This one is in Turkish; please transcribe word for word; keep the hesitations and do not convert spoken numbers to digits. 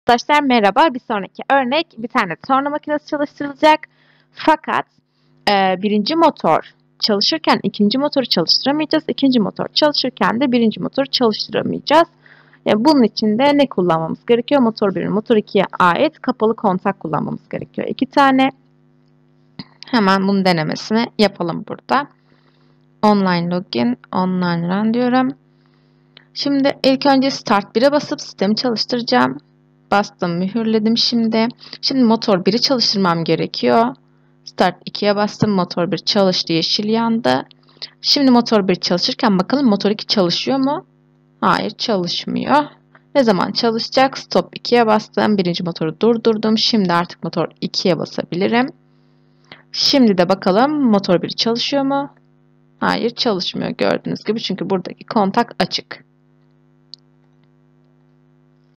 Arkadaşlar merhaba. Bir sonraki örnek bir tane torna makinesi çalıştırılacak. Fakat e, birinci motor çalışırken ikinci motoru çalıştıramayacağız. İkinci motor çalışırken de birinci motoru çalıştıramayacağız. Yani bunun için de ne kullanmamız gerekiyor? Motor bir, motor ikiye ait kapalı kontak kullanmamız gerekiyor. İki tane. Hemen bunun denemesini yapalım burada. Online login, online run diyorum. Şimdi ilk önce start bire basıp sistemi çalıştıracağım. Bastım, mühürledim şimdi. Şimdi motor biri çalıştırmam gerekiyor. Start ikiye bastım. Motor bir çalıştı. Yeşil yandı. Şimdi motor bir çalışırken bakalım motor iki çalışıyor mu? Hayır, çalışmıyor. Ne zaman çalışacak? Stop ikiye bastım. Birinci motoru durdurdum. Şimdi artık motor ikiye basabilirim. Şimdi de bakalım motor bir çalışıyor mu? Hayır, çalışmıyor gördüğünüz gibi. Çünkü buradaki kontak açık.